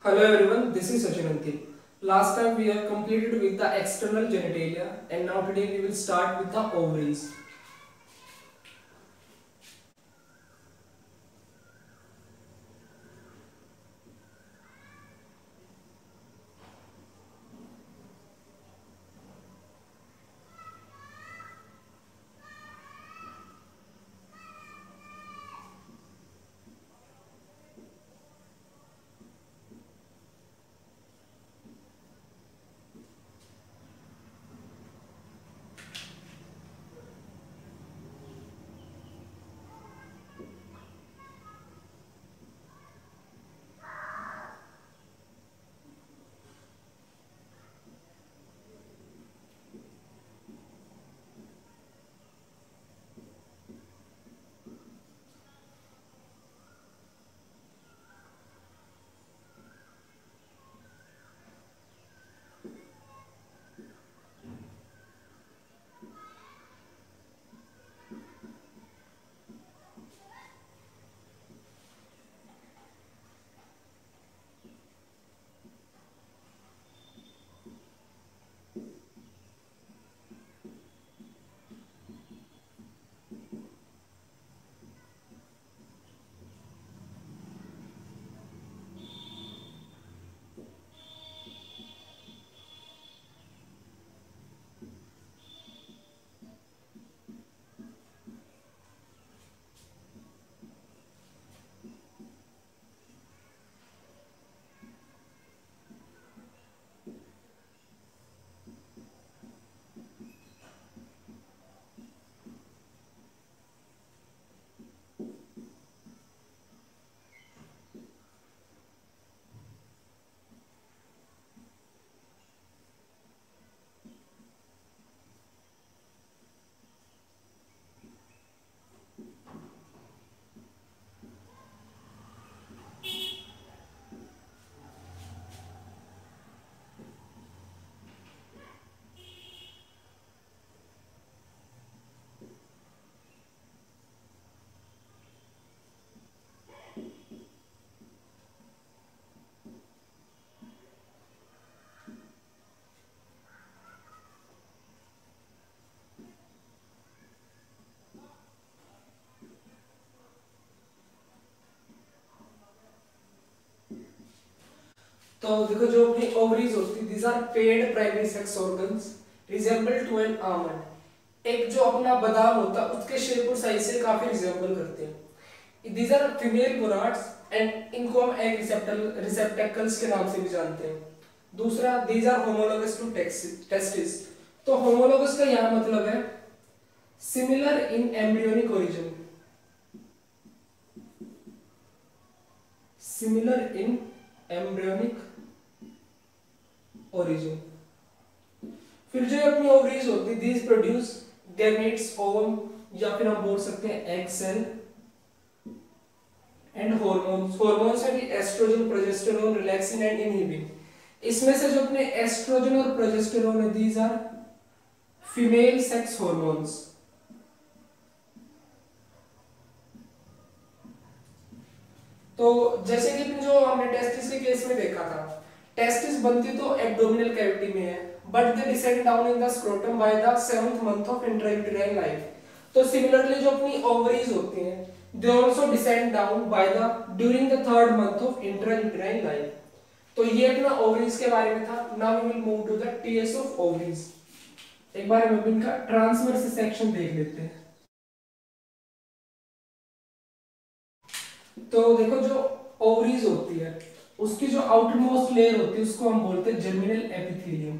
Hello everyone, this is Sachinanti. Last time we have completed with the external genitalia and now today we will start with the ovaries. तो देखो जो अपनी ovaries होती है these are paired primary sex organs resemble to an almond. एक जो अपना बादाम होता है उसके शेप और साइज से काफी रिजेंबल करते हैं. These are female gonads and इनको हम एग रिसेप्टेकल्स के नाम से भी जानते हैं. दूसरा these are homologous to testis. तो homologous का यहाँ मतलब है similar in embryonic origin. Similar in embryonic origin. फिर जो अपनी ओवरीज होती है these produce gametes ovum या फिर हम बोल सकते हैं egg cell and hormones. hormones है कि estrogen progesterone relaxin and inhibin. इसमें से जो अपने एस्ट्रोजन और प्रोजेस्टेरोन है these are female sex hormones. तो जैसे कि जो हमने टेस्टिस के केस में देखा था टेस्टिस बनती तो एब्डोमिनल कैविटी में है but they descend down in the scrotum by the 7th month of intrauterine life. तो सिमिलरली जो अपनी ओवरीज होती हैं they also descend down by the during the 3rd month of intrauterine life. तो ये अपना ओवरीज के बारे में था. Now we will move to the TS of ovaries. एक बार हम इनका ट्रांसवर्स सेक्शन देख लेते हैं. तो देखो जो ओवरीज होती है उसकी जो आउटर मोस्ट लेयर होती है उसको हम बोलते हैं जर्मिनल एपिथेलियम.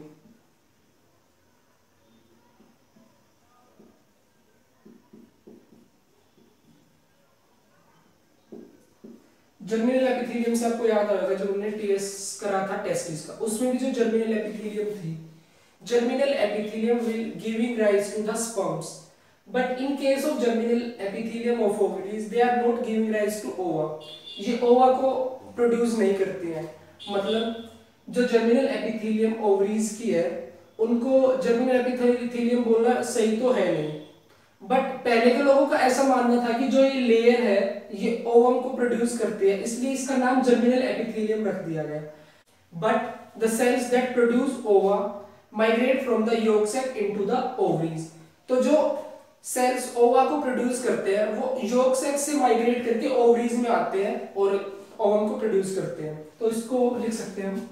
जर्मिनल एपिथेलियम से आपको याद आएगा जब हमने टीएस करा था टेस्टिस का उसमें भी जो जर्मिनल एपिथेलियम थी germinal epithelium will giving rise to the sperms. But in case of germinal epithelium of ovaries, they are not giving rise to ova. ये ova को प्रोड्यूस नहीं करती हैं. मतलब जो जर्मिनल एपिथेलियम ओवरीज की है उनको जर्मिनल एपिथेलियम बोलना सही तो है नहीं. बट पहले के लोगों का ऐसा मानना था कि जो ये लेयर है ये ओवम को प्रोड्यूस करती है, इसलिए इसका नाम जर्मिनल एपिथेलियम रख दिया गया। But the cells that produce ova migrate from the yolk sac into the ovaries. तो जो सेल्स ओवा को प्रोड्यूस करते हैं वो yolk sac से माइग्रेट करके ओवरीज में आते हैं और ओवम को प्रोड्यूस करते हैं। तो इसको लिख सकते हैं हम,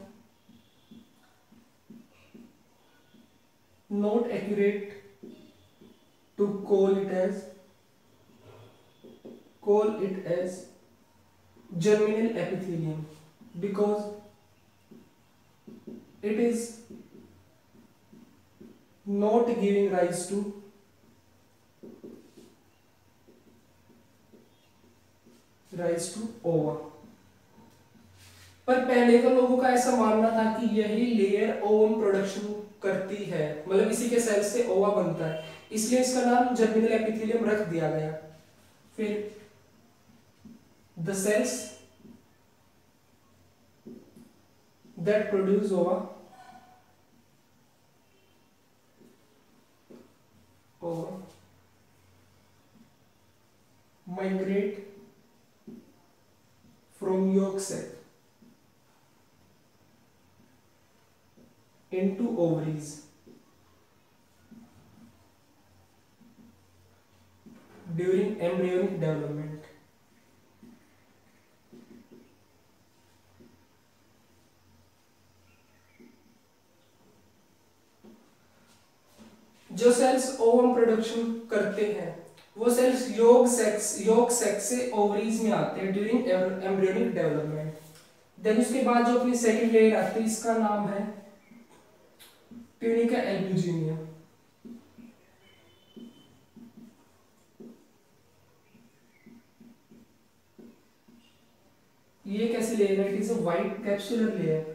not accurate to call it as germinal epithelium because it is not giving rise to ova। पर पहले तो लोगों का ऐसा मानना था कि यही लेयर ओवम प्रोडक्शन करती है, मतलब इसी के सेल से ओवा बनता है, इसलिए इसका नाम जर्मिनल एपिथेलियम रख दिया गया। फिर the cells that produce ova migrate from yolk sac into ovaries during embryonic development। जो सेल्स ओवम प्रोडक्शन करते हैं वो सेल्स yolk sac से ओवरीज में आते हैं ड्यूरिंग एम्ब्रियोनिक डेवलपमेंट। देन उसके बाद जो अपनी सेकंड लेयर आती है इसका नाम है ट्यूनिका एल्ब्यूजिनिया। ये कैसी लेयर है? It is a white capsular layer.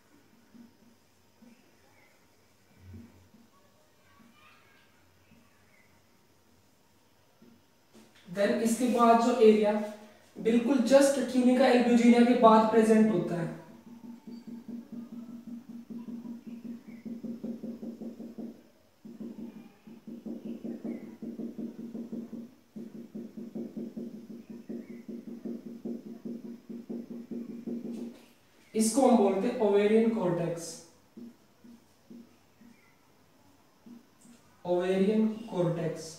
Then इसके बाद जो एरिया बिल्कुल जस्ट ट्यूनिका एल्ब्यूजिनिया के बाद प्रेजेंट होता है, इसको हम बोलते हैं ओवेरियन कॉर्टेक्स। ओवेरियन कॉर्टेक्स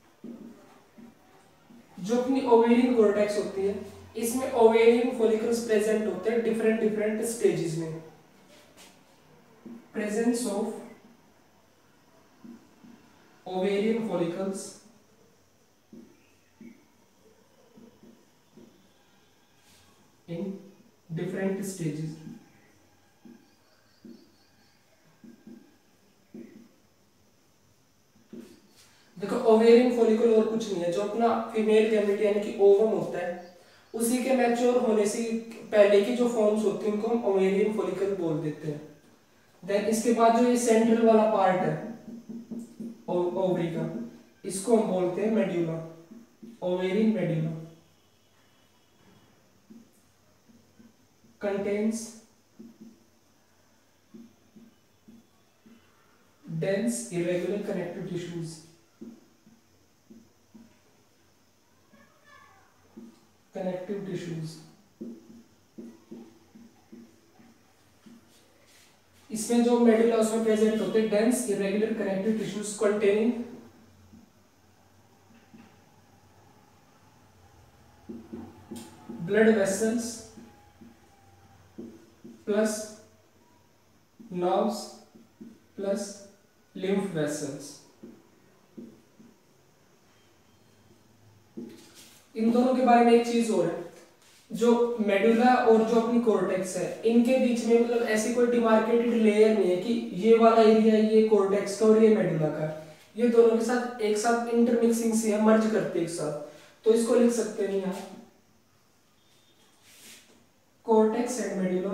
जो अपनी ओवेरियन कॉर्टेक्स होती है इसमें ओवेरियन फॉलिकल्स प्रेजेंट होते हैं डिफरेंट स्टेजेस में। Presence of ovarian follicles in different stages. देखो ओवेरियन फॉलिकल और कुछ नहीं है, जो अपना फीमेल गैमेट यानी कि ओवम होता है उसी के मैच्योर होने से पहले की जो फॉर्म्स होती हैं उनको हम ओवेरियन फॉलिकल बोल देते हैं। देन इसके बाद जो ये सेंट्रल वाला पार्ट है ओवरी का, इसको हम बोलते हैं medulla, ovarian medulla. Contains dense irregular connective tissues, इसमें जो मेडुला उसमें प्रेजेंट होते हैं dense irregular connective tissues containing blood vessels plus nerves plus lymph vessels. इन दोनों के बारे में एक चीज और है, जो मेडुला और जो अपनी कॉर्टेक्स है इनके बीच में मतलब ऐसी कोई डिमार्केटेड लेयर नहीं है कि ये वाला एरिया ये कॉर्टेक्स का और ये मेडुला का, ये दोनों के साथ एक साथ इंटरमिक्सिंग सी है, मर्ज करते एक साथ। तो इसको लिख सकते हैं यहाँ cortex and medulla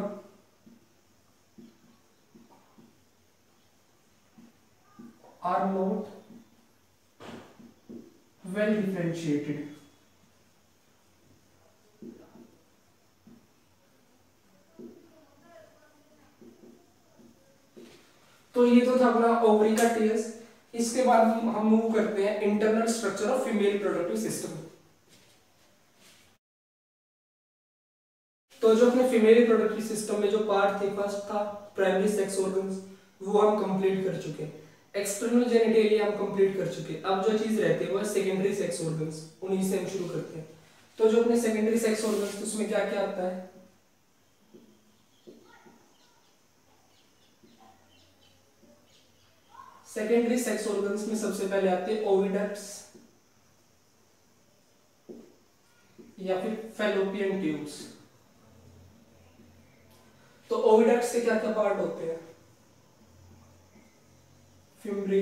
are not well differentiated. तो ये तो था अपना ओवरी का टीएस। इसके बाद हम मूव करते हैं internal structure of female reproductive system. तो जो अपने फीमेल रिप्रोडक्टिव सिस्टम में जो पार्ट थे, फर्स्ट था प्राइमरी सेक्स ऑर्गन्स, वो हम कंप्लीट कर चुके हैं। एक्सटर्नल जेनिटेलिया हम कंप्लीट कर चुके हैं। अब जो चीज रहती है वो है सेकेंडरी सेक्स ऑर्गन्स, उन्हीं से हम शुरू करते हैं। तो जो अपने सेकेंडरी सेक्स ऑर्गन्स, तो उसमें क्या क्या आता है? सेकेंडरी सेक्स ऑर्गन्स में सबसे पहले आते हैं ओविडक्ट्स या फिर फैलोपियन ट्यूब्स। तो ओविडक्ट से क्या क्या पार्ट होते हैं? फिम्ब्री,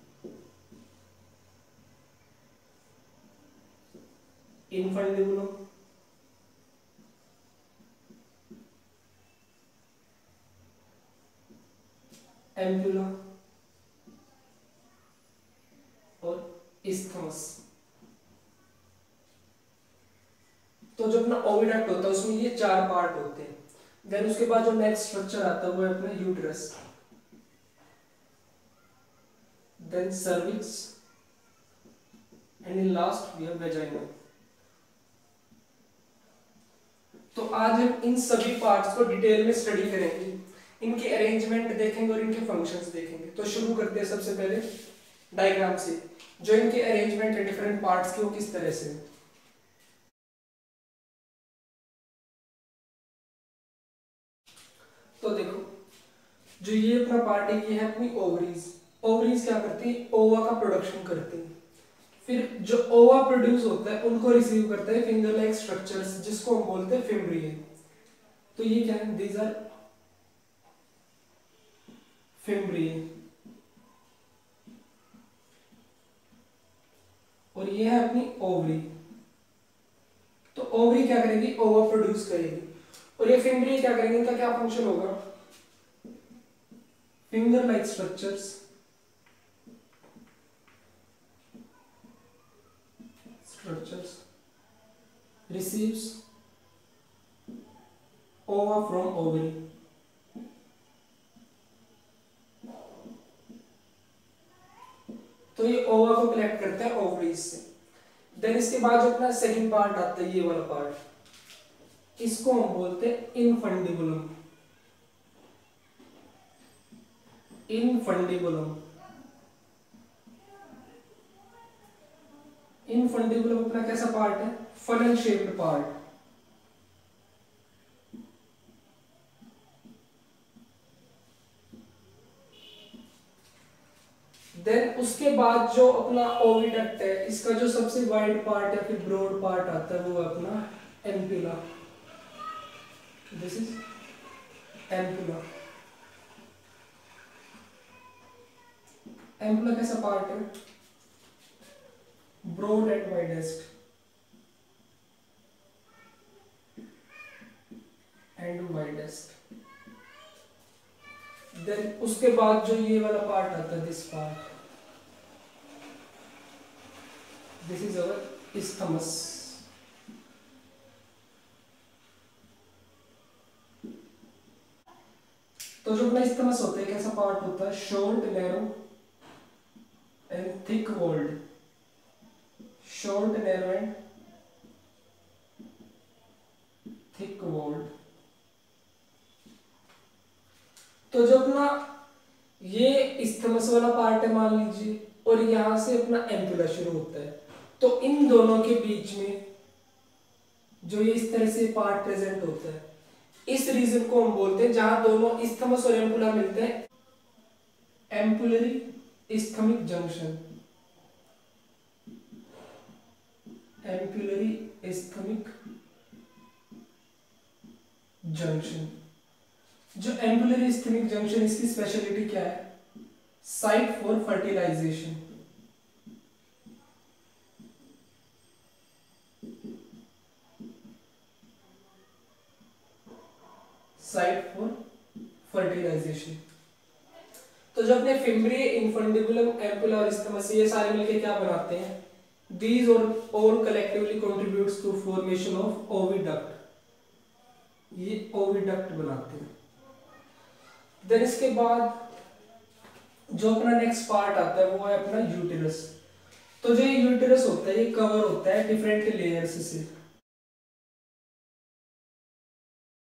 इनफंडिबुलम, एम्पुला और इस्थमस। तो जो अपना ओविडक्ट होता है उसमें ये 4 पार्ट होते हैं। देन उसके बाद जो नेक्स्ट स्ट्रक्चर आता है वो है अपना uterus, then cervix and in last we have vagina. तो आज हम इन सभी पार्ट्स को डिटेल में स्टडी करेंगे, इनके अरेंजमेंट देखेंगे और इनके फंक्शंस देखेंगे। तो शुरू करते हैं सबसे पहले डायग्राम से, जो इनके अरेंजमेंट है डिफरेंट पार्ट्स के वो किस तरह से है। तो देखो, जो ये अपना पार्ट है ये है अपनी ओवरीज। ओवरीज क्या करती है? ओवा का प्रोडक्शन करती है। फिर जो ओवा प्रोड्यूस होता है उनको रिसीव करता है फिंगर लाइक स्ट्रक्चर्स, जिसको हम बोलते हैं फिम्ब्रिए। तो ये क्या है? These are fimbriae. और ये है अपनी ओवरी। तो ओवरी क्या करेगी? ओवा प्रोड्यूस करेगी। और ये फिम्ब्रिए क्या करेंगे? इनका क्या फंक्शन होगा? Finger like structures receives ova from ovary। तो ये ओवा को कलेक्ट करता है ओवरीज से। देन इसके बाद जो अपना सेकंड पार्ट आता है, ये वाला पार्ट, इसको हम बोलते हैं इनफंडिबुलम। इनफंडिबुलम इनफंडिबुलम अपना कैसा पार्ट है? Funnel shaped part. देन उसके बाद जो अपना ओविडक्ट है, इसका जो सबसे वाइड पार्ट या फिर ब्रॉड पार्ट आता है वो अपना ampulla. This is ampulla. Ampulla कैसा पार्ट है? Broad and widest and widest. Then उसके बाद जो ये वाला पार्ट आता है, this part, this is our isthmus। तो जो अपना isthmus होता है कैसा पार्ट होता है? Short, narrow and thick walled. Short, narrow and thick walled. तो जो अपना ये isthmus वाला पार्ट है मान लीजिए, और यहां से अपना एम्पुला शुरू होता है। तो इन दोनों के बीच में जो ये इस तरह से पार्ट प्रेजेंट होता है, इस रीजन को हम बोलते हैं, जहां दोनों isthmus और एम्पुला मिलते हैं, ampullary isthmic junction. Ampullary isthmic junction. जो एम्पुलरी isthmic जंक्शन, इसकी स्पेशलिटी क्या है? Site for fertilisation. Site for fertilisation. तो जो अपने फिम्ब्रिए, इनफंडिबुलम, एम्पुला और isthmus, ये सारे मिलकर क्या बनाते हैं? These all collectively contributes to formation of oviduct। ये ओविडक्ट बनाते हैं। देन इसके बाद जो अपना नेक्स्ट पार्ट आता है वो है अपना यूटेरस। तो जो ये यूटेरस होता है ये कवर होता है डिफरेंट लेयर्स से।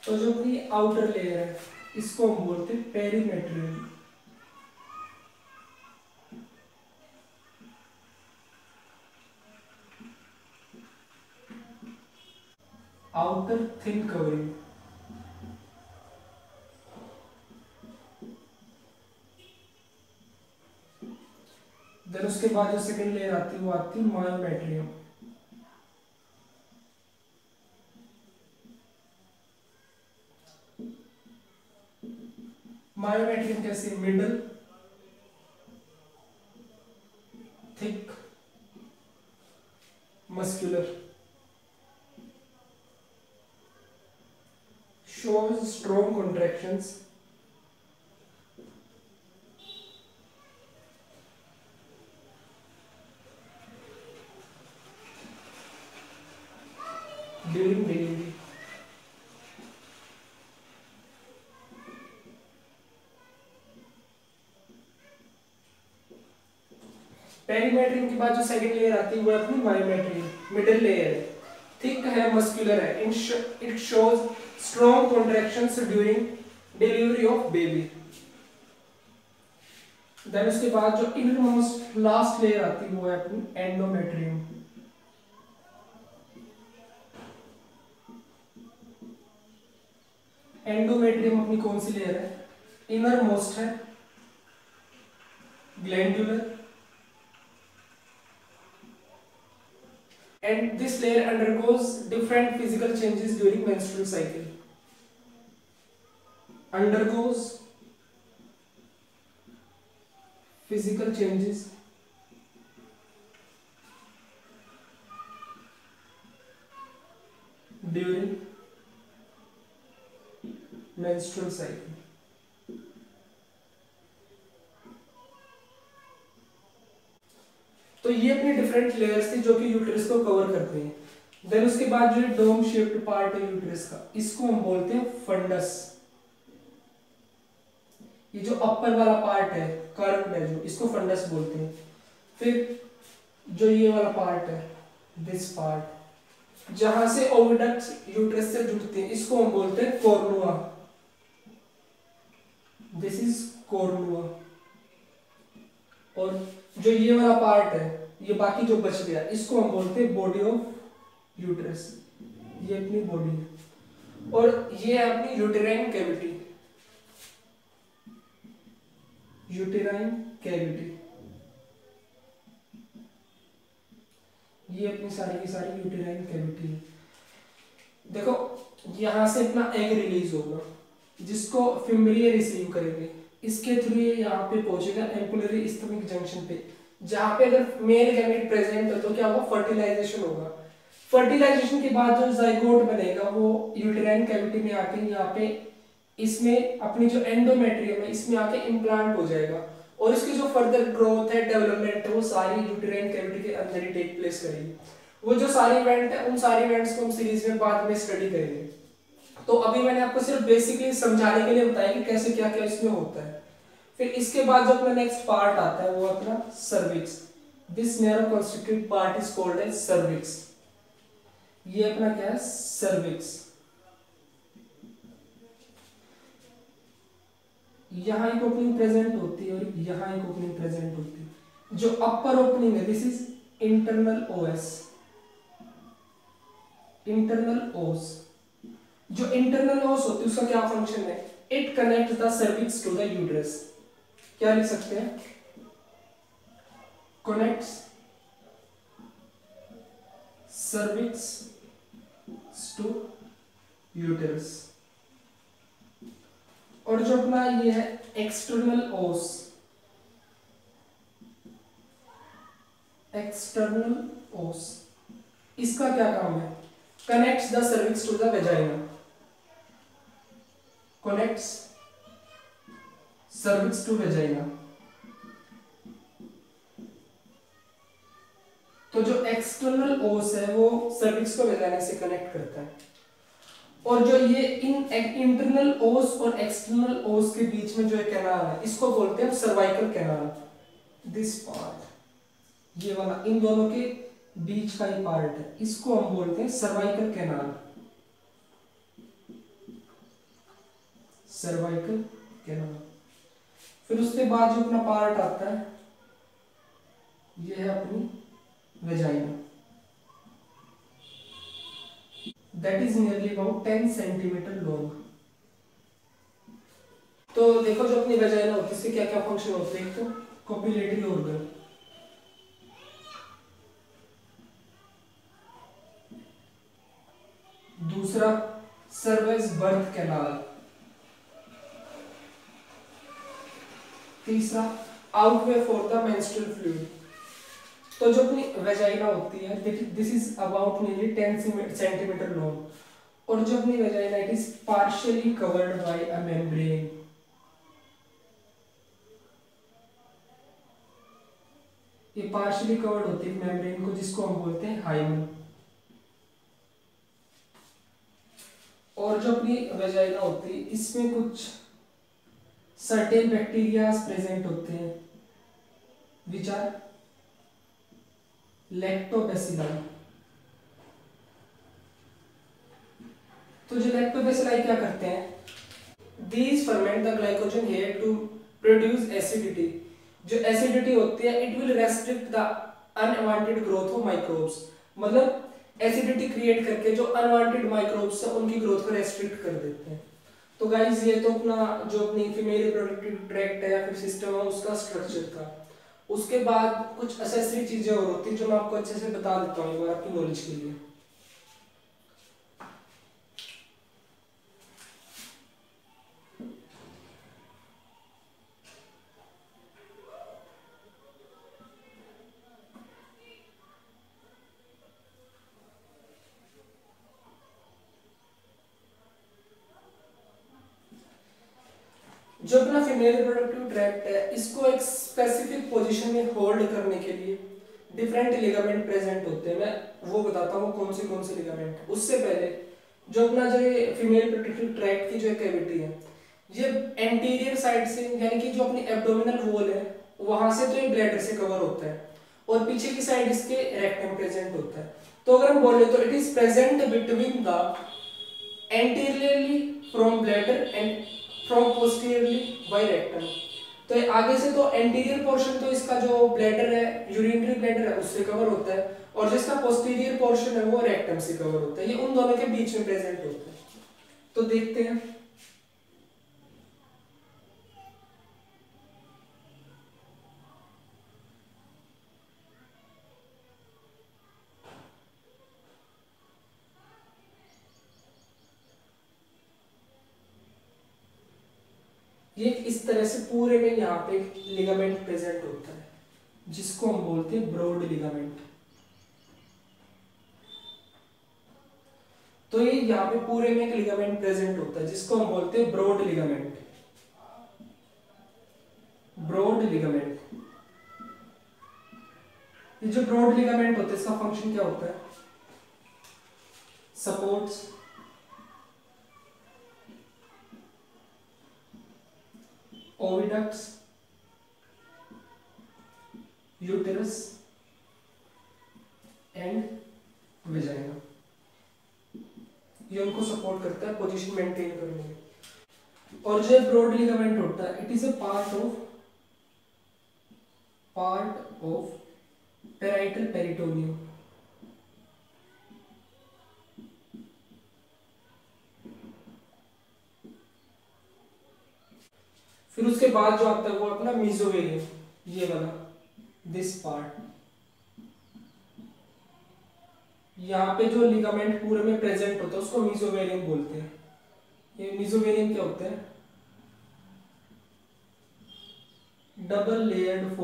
तो जो अपनी आउटर लेयर है इसको हम बोलते हैं perimetrium. Outer thin covering. Then उसके बाद जो सेकंड लेयर आती है वो आती है मायोमेट्रियम। मायोमेट्रियम कैसे? Middle thick muscular, shows strong contractions during delivery। Perimetrium के बाद जो सेकंड लेयर आती है वो अपनी मायोमेट्रियम। मिडिल लेयर है, थिक है, मस्कुलर है, it shows strong contractions during delivery of baby. Then उसके बाद जो इनरमोस्ट लास्ट लेयर आती है वो है अपनी एंडोमेट्रियम। एंडोमेट्रियम अपनी कौन सी लेयर है? इनर मोस्ट है, glandular, and this layer undergoes different physical changes during menstrual cycle। undergoes physical changes during menstrual cycle। तो ये अपनी डिफरेंट लेयर्स थी जो कि यूट्रस को कवर करते हैं। देन उसके बाद जो डोम शेप्ड पार्ट है यूट्रस का, इसको हम बोलते हैं फंडस। ये जो अपर वाला पार्ट है, कर्व है जो, इसको फंडस बोलते हैं। फिर जो ये वाला पार्ट है, दिस पार्ट, जहां से ओविडक्ट्स यूट्रस से जुड़ते हैं, इसको हम बोलते हैं कोर्नुआ। This is कोर्नुआ। और जो ये वाला पार्ट है, ये बाकी जो बच गया, इसको हम बोलते हैं बॉडी ऑफ यूट्रस। ये अपनी बॉडी है। और ये है अपनी यूटेराइन कैविटी। यूटेराइन कैविटी, ये अपनी सारी की सारी यूटेराइन कैविटी है। देखो यहां से अपना एग रिलीज होगा जिसको फिम्ब्रिया रिसीव करेंगे, इसके थ्रू ये यहाँ पे पहुंचेगा एम्पुलरी इस्थमिक जंक्शन पे, जहां पे अगर मेल गैमेट प्रेजेंट है तो क्या होगा? फर्टिलाइजेशन होगा। फर्टिलाइजेशन के बाद जो जाइगोट बनेगा वो यूटेराइन कैविटी में आके यहाँ पे इसमें अपनी जो एंडोमेट्रियम है इसमें आके इम्प्लांट हो जाएगा। और इसकी जो फर्दर ग्रोथ है, डेवलपमेंट है, वो सारी यूटेराइन कैविटी के अंदर ही टेक प्लेस करेगी। वो जो सारे इवेंट है उन सारे इवेंट्स को हम सीरीज में बाद में स्टडी करेंगे। तो अभी मैंने आपको सिर्फ बेसिकली समझाने के लिए बताया कि कैसे क्या क्या इसमें होता है। फिर इसके बाद जो अपना नेक्स्ट पार्ट आता है वो अपना cervix. This narrow constitute part is called as cervix. ये अपना क्या है? सर्विक्स। यहां एक ओपनिंग प्रेजेंट होती है और यहां एक ओपनिंग प्रेजेंट होती है। जो अपर ओपनिंग है this is internal os, internal os. जो इंटरनल ओस होती है उसका क्या फंक्शन है? It connect the cervix to the uterus. क्या लिख सकते हैं? Connects cervix to uterus. और जो अपना ये है एक्सटर्नल ओस, एक्सटर्नल ओस, इसका क्या काम है? Connects the cervix to the vagina, connects cervix to vagina. तो जो एक्सटर्नल ओस है वो सर्विक्स को वेजाइना से कनेक्ट करता है। और जो ये इंटरनल ओस और एक्सटर्नल ओस के बीच में जो कैनाल है इसको बोलते हैं सर्वाइकल कैनाल। दिस पार्ट, ये वाला, इन दोनों के बीच का ही पार्ट है, इसको हम बोलते हैं सर्वाइकल कैनाल। Cervical canal. फिर उसके बाद जो अपना पार्ट आता है ये है अपनी vagina, that is nearly about 10 centimetre long. तो देखो जो अपनी वेजाइना होती है इसके क्या क्या फंक्शन होते हैं। एक तो कोपुलेटरी ऑर्गन, दूसरा सर्वस बर्थ कैनाल, तीसरा outway for the menstrual fluid. तो जो अपनी वेजाइना होती है this is about nearly 10 centimetre long, और जो अपनी vagina it is partially covered by a membrane. ये पार्शियली कवर्ड होती है मेम्ब्रेन को, जिसको हम बोलते हैं हाइमन। और जो अपनी वेजाइना होती है इसमें कुछ सर्टेन बैक्टीरिया प्रेजेंट होते हैं विच आर लैक्टोबैसिलाई। तो जो लैक्टोबैसिलाई क्या करते हैं, these ferment the glycogen here to produce acidity। जो एसिडिटी होती है it will restrict the unwanted growth of microbes, मतलब एसिडिटी क्रिएट करके जो अनवांटेड माइक्रोब्स है उनकी ग्रोथ को रेस्ट्रिक्ट कर देते हैं। तो गाइस ये तो अपना जो अपनी फीमेल रिप्रोडक्टिव ट्रैक्ट है या फिर सिस्टम है उसका स्ट्रक्चर था। उसके बाद कुछ असेसरी चीजें और होती है जो मैं आपको अच्छे से बता देता हूँ एक बार आपकी नॉलेज के लिए। जो अपना फीमेल रिप्रोडक्टिव ट्रैक्ट है इसको एक स्पेसिफिक पोजीशन में होल्ड करने के लिए डिफरेंट लिगामेंट प्रेजेंट होते हैं। मैं वो बताता हूँ कौन से लिगामेंट। उससे पहले जो अपना जो फीमेल रिप्रोडक्टिव ट्रैक्ट की जो कैविटी है ये एंटीरियर साइड से यानी कि जो अपनी एब्डोमिनल वॉल है वहां से तो ये ब्लैडर से कवर होता है और पीछे की साइड इसके रेक्टम प्रेजेंट होता है। तो अगर हम बोले तो it is present between the anteriorly from bladder and from posteriorly by rectum. तो आगे से तो एंटीरियर पोर्शन तो इसका जो ब्लैडर है यूरिनरी ब्लैडर है उससे कवर होता है और जिसका पोस्टीरियर पोर्शन है वो रेक्टम से कवर होता है। ये उन दोनों के बीच में प्रेजेंट होता है। तो देखते हैं ये इस तरह से पूरे में यहाँ पे लिगामेंट प्रेजेंट होता है जिसको हम बोलते हैं ब्रॉड लिगामेंट। तो ये यहाँ पे पूरे में एक लिगामेंट प्रेजेंट होता है जिसको हम बोलते हैं ब्रॉड लिगामेंट। ब्रॉड लिगामेंट, ये जो ब्रॉड लिगामेंट होता है इसका फंक्शन क्या होता है, supports oviducts, uterus and vagina, ये उनको सपोर्ट करता है पोजीशन मेंटेन करने में। और जो ब्रॉड लिगामेंट होता है it is a part of parietal peritoneum. फिर उसके बाद जो आता है वो अपना मीजोवेरियम, ये वाला दिस पार्ट, यहाँ पे जो लिगामेंट पूरे में प्रेजेंट होता है उसको मीजोवेरियम बोलते हैं। ये मीजोवेरियम क्या होता है, double layered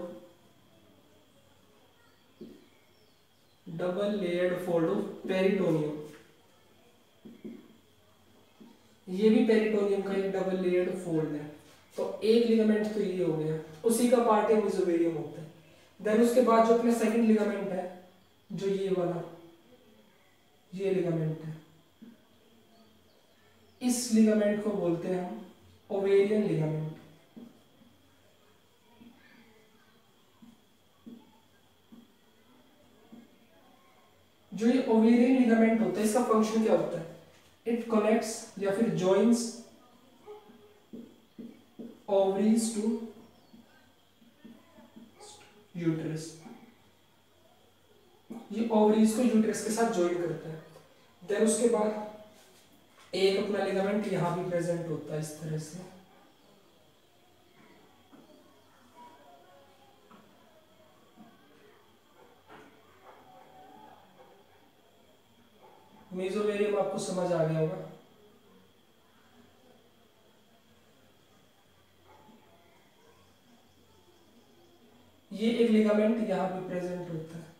fold of peritoneum. ये भी पेरिटोनियम का एक डबल लेयर्ड फोल्ड है। तो एक लिगामेंट तो ये हो गया, उसी का पार्ट है मीजोवेरियम होता है। देन उसके बाद जो अपना सेकंड लिगामेंट है जो ये वाला ये लिगामेंट है, इस लिगामेंट को बोलते हैं हम ओवेरियन लिगामेंट। जो ये ओवेरियन लिगामेंट होता है इसका फंक्शन क्या होता है, इट कनेक्ट्स या फिर जॉइंस ओवरीज टू यूट्रस, ये ओवरीज को यूट्रस के साथ ज्वाइन करता है। देन उसके बाद एक अपना लिगामेंट यहां भी प्रेजेंट होता है इस तरह से, मेसोवेरियम आपको समझ आ गया होगा। ये एक लिगामेंट यहां पे प्रेजेंट होता है।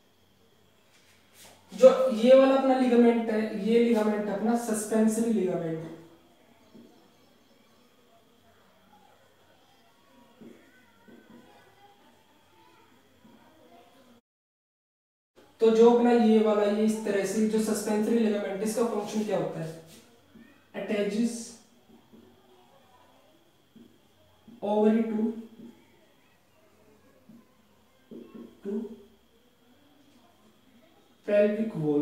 जो ये वाला अपना लिगामेंट है, ये लिगामेंट अपना सस्पेंसरी लिगामेंट है। तो जो अपना ये वाला, ये इस तरह से जो सस्पेंसरी लिगामेंट, इसका फंक्शन क्या होता है, attaches ovary to pelvic wall.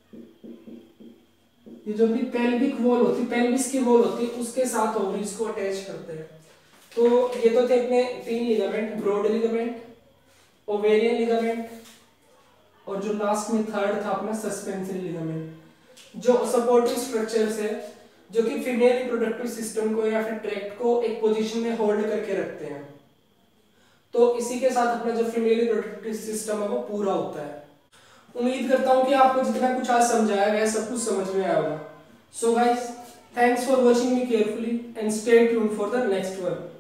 ये जो भी पेल्विक वॉल होती है, पेल्विस की वॉल होती है, उसके साथ ओवरीज को अटैच करते हैं। तो ये तो थे अपने 3 ligament, broad ligament, ovarian ligament, और जो लास्ट में थर्ड था अपना सस्पेंसरी लिगामेंट। जो सपोर्टिव स्ट्रक्चर्स है जो कि फीमेल रिप्रोडक्टिव सिस्टम को या फिर ट्रैक्ट को एक पोजीशन में होल्ड करके रखते हैं। तो इसी के साथ अपना जो फीमेल रिप्रोडक्टिव सिस्टम है वो पूरा होता है। उम्मीद करता हूँ कि आपको जितना कुछ आज समझाया गया सब कुछ समझ में आया होगा। So guys, thanks for watching me carefully and stay tuned for the next one.